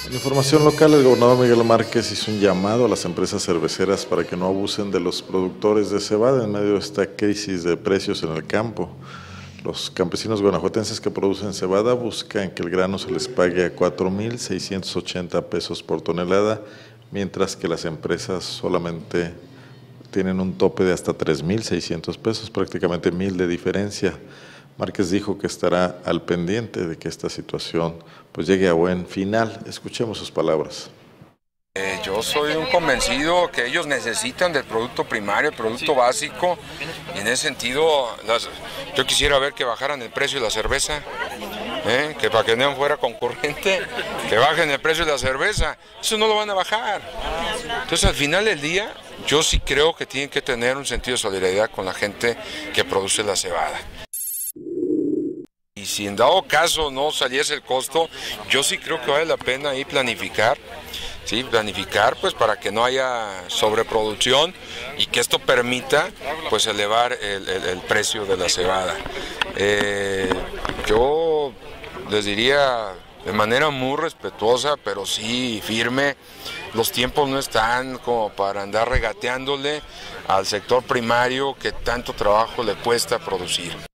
En información local, el gobernador Miguel Márquez hizo un llamado a las empresas cerveceras para que no abusen de los productores de cebada en medio de esta crisis de precios en el campo. Los campesinos guanajuatenses que producen cebada buscan que el grano se les pague a 4,680 pesos por tonelada, mientras que las empresas solamente tienen un tope de hasta 3,600 pesos, prácticamente 1,000 de diferencia. Márquez dijo que estará al pendiente de que esta situación pues llegue a buen final. Escuchemos sus palabras. Yo soy un convencido que ellos necesitan del producto primario, el producto básico, y en ese sentido yo quisiera ver que bajaran el precio de la cerveza, que para que no fuera concurrente, que bajen el precio de la cerveza. Eso no lo van a bajar. Entonces, al final del día, yo sí creo que tienen que tener un sentido de solidaridad con la gente que produce la cebada. Y si en dado caso no saliese el costo, yo sí creo que vale la pena ahí planificar, ¿sí? Planificar pues para que no haya sobreproducción y que esto permita pues elevar el precio de la cebada. Yo les diría de manera muy respetuosa, pero sí firme, los tiempos no están como para andar regateándole al sector primario que tanto trabajo le cuesta producir.